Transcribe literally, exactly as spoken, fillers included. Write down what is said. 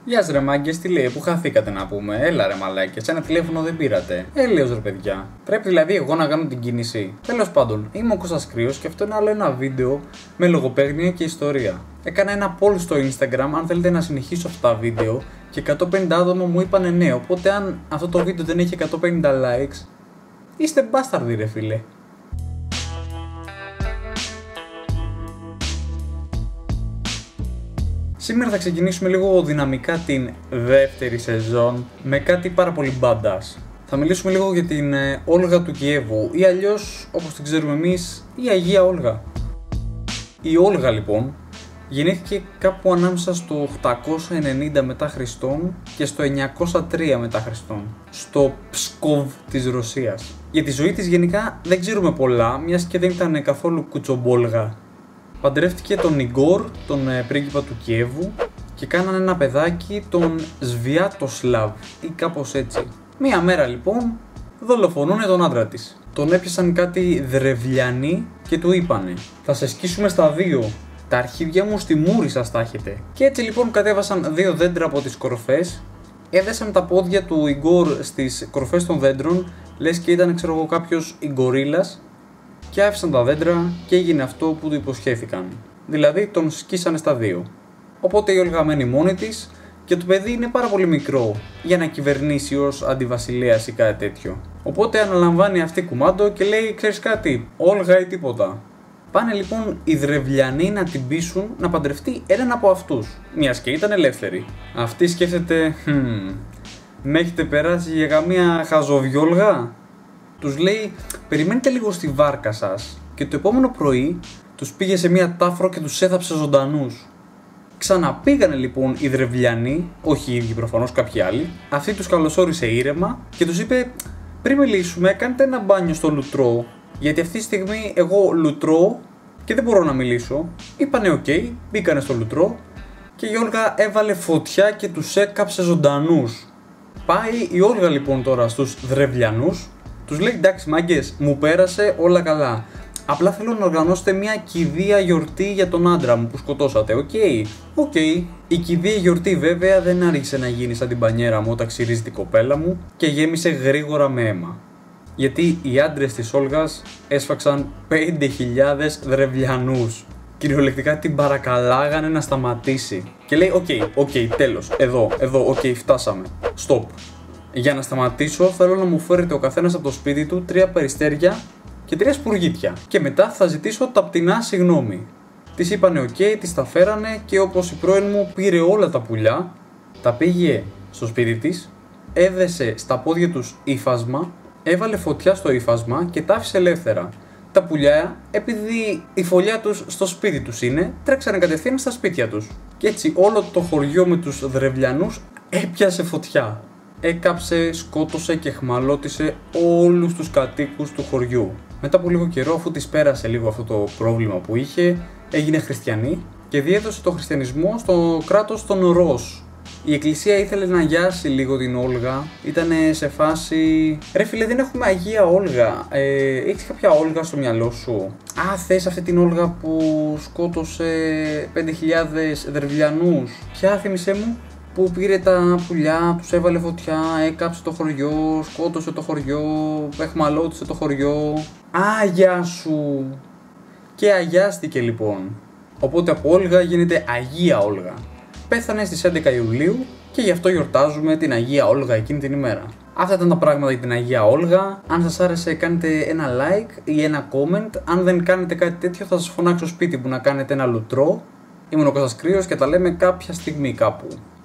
Γεια σας ρε μάγκες, τι λέει, που χαθήκατε να πούμε. Έλα ρε μαλάκες, ένα τηλέφωνο δεν πήρατε. Έλεος ρε παιδιά. Πρέπει δηλαδή εγώ να κάνω την κίνηση. Τέλος πάντων, είμαι ο Κώστας Κρύος και αυτό είναι άλλο ένα βίντεο με λογοπαίγνια και ιστορία. Έκανα ένα poll στο Instagram αν θέλετε να συνεχίσω αυτά τα βίντεο και εκατόν πενήντα άτομα μου είπανε ναι. Οπότε αν αυτό το βίντεο δεν έχει εκατόν πενήντα likes, είστε μπάσταρδοι ρε φίλε. Σήμερα θα ξεκινήσουμε λίγο δυναμικά την δεύτερη σεζόν με κάτι πάρα πολύ badass. Θα μιλήσουμε λίγο για την Όλγα του Κιέβου ή αλλιώς όπως την ξέρουμε εμείς η Αγία Όλγα. Η Όλγα λοιπόν γεννήθηκε κάπου ανάμεσα στο οκτακόσια ενενήντα μετά Χριστόν και στο εννιακόσια τρία μετά Χριστόν, στο Ψκόβ της Ρωσίας. Για τη ζωή της γενικά δεν ξέρουμε πολλά, μιας και δεν ήταν καθόλου κουτσομπόλγα. Παντρεύτηκε τον Ιγκόρ, τον ε, πρίγκιπα του Κιέβου και κάνανε ένα παιδάκι, τον Σβιάτοσλαβ ή κάπως έτσι. Μία μέρα λοιπόν δολοφονούνε τον άντρα της. Τον έπιασαν κάτι δρευλιανοί και του είπανε «Θα σε σκίσουμε στα δύο, τα αρχίδια μου στη μούρη σας τα έχετε». Και έτσι λοιπόν κατέβασαν δύο δέντρα από τις κορφές, έδεσαν τα πόδια του Ιγκόρ στις κορφές των δέντρων, λες και ήταν ξέρω εγώ κάποιος Ιγκορίλας, και άφησαν τα δέντρα και έγινε αυτό που του υποσχέθηκαν. Δηλαδή τον σκίσανε στα δύο. Οπότε η Όλγα μένει μόνη της και το παιδί είναι πάρα πολύ μικρό για να κυβερνήσει ως αντιβασιλέας ή κάτι τέτοιο. Οπότε αναλαμβάνει αυτή κουμάντο και λέει ξέρεις κάτι, Όλγα ή τίποτα. Πάνε λοιπόν οι Δρευλιανοί να την πείσουν να παντρευτεί έναν από αυτούς, μιας και ήταν ελεύθερη. Αυτή σκέφτεται, hm, με έχετε περάσει για καμία χαζοβιόλγα. Τους λέει περιμένετε λίγο στη βάρκα σας και το επόμενο πρωί τους πήγε σε μια τάφρο και τους έθαψε ζωντανούς. Ξαναπήγανε λοιπόν οι Δρευλιανοί, όχι οι ίδιοι προφανώς κάποιοι άλλοι, αυτή τους καλωσόρισε ήρεμα και τους είπε πριν μιλήσουμε κάντε ένα μπάνιο στο λουτρό γιατί αυτή τη στιγμή εγώ λουτρώ και δεν μπορώ να μιλήσω. Είπανε οκ, okay, μπήκανε στο λουτρό και η Όλγα έβαλε φωτιά και τους έκαψε ζωντανούς. Πάει η Όλγα λοιπόν τώρα στους Δρευλιανούς. Τους λέει εντάξει μάγκες, μου πέρασε όλα καλά. Απλά θέλω να οργανώσετε μια κηδεία γιορτή για τον άντρα μου που σκοτώσατε. Οκ, okay. οκ. Okay. Η κηδεία γιορτή βέβαια δεν άρχισε να γίνει σαν την πανιέρα μου όταν ξυρίζει την κοπέλα μου και γέμισε γρήγορα με αίμα. Γιατί οι άντρες της Όλγας έσφαξαν πέντε χιλιάδες Δρευλιανούς. Κυριολεκτικά την παρακαλάγανε να σταματήσει. Και λέει οκ, okay, οκ, okay, τέλος, εδώ, εδώ, οκ, okay, φτάσαμε. Stop. Για να σταματήσω θέλω να μου φέρετε ο καθένας από το σπίτι του τρία περιστέρια και τρία σπουργίτια και μετά θα ζητήσω τα πτηνά συγγνώμη. Της είπανε οκ, okay, της τα φέρανε και όπως η πρώην μου πήρε όλα τα πουλιά, τα πήγε στο σπίτι της, έδεσε στα πόδια τους ύφασμα, έβαλε φωτιά στο ύφασμα και τα άφησε ελεύθερα. Τα πουλιά, επειδή η φωλιά τους στο σπίτι τους είναι, τρέξανε κατευθείαν στα σπίτια τους. Και έτσι όλο το χωριό με τους Δρευλιανούς έπιασε φωτιά. Έκαψε, σκότωσε και εχμαλώτισε όλους τους κατοίκους του χωριού. Μετά από λίγο καιρό, αφού της πέρασε λίγο αυτό το πρόβλημα που είχε, έγινε χριστιανή και διέδωσε το χριστιανισμό στο κράτος των Ρος. Η εκκλησία ήθελε να γιάσει λίγο την Όλγα, ήταν σε φάση ρε φίλε δεν έχουμε Αγία Όλγα, ε, έχεις κάποια Όλγα στο μυαλό σου? Α, θες αυτή την Όλγα που σκότωσε πέντε χιλιάδες Δρευλιανούς? Ποια, θύμισέ μου? Που πήρε τα πουλιά, τους έβαλε φωτιά, έκαψε το χωριό, σκότωσε το χωριό, εχμαλώτισε το χωριό. Άγια σου! Και αγιάστηκε λοιπόν. Οπότε από Όλγα γίνεται Αγία Όλγα. Πέθανε στις έντεκα Ιουλίου και γι' αυτό γιορτάζουμε την Αγία Όλγα εκείνη την ημέρα. Αυτά ήταν τα πράγματα για την Αγία Όλγα. Αν σας άρεσε κάντε ένα like ή ένα comment. Αν δεν κάνετε κάτι τέτοιο θα σας φωνάξω σπίτι μου να κάνετε ένα λουτρό. Ήμουν ο Κώστας Κρύος και τα λέμε κάποια στιγμή κάπου.